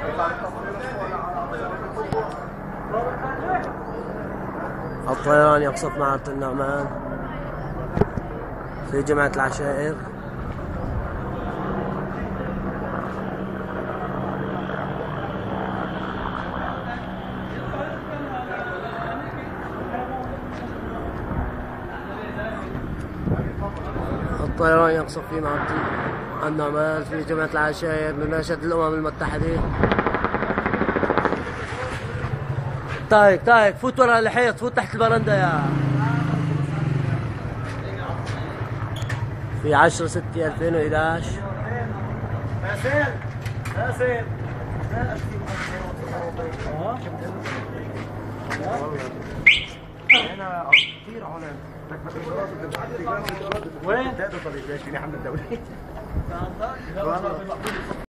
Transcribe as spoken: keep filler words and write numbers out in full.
الطيران يقصف معرض النعمان في جامعة العشائر. الطيران يقصف في معرض النعمان في جامعة العشائر لنشهد الأمم المتحدة. طايق طايق فوت ورا الحيط، فوت تحت البرندة يا في عشرة ستة ألفين وإحدى عشر. باسل باسل هنا كثير علم. وين؟ ده طريق ليش فيني حمل الدولة.